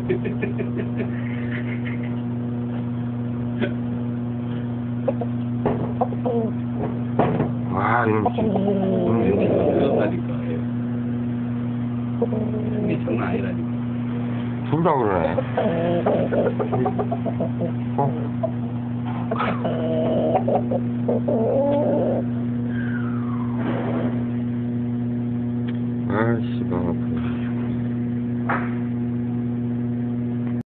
와, 이건 그러니까. 이게 장난 아니라니까. 둘 다 그러네. 어?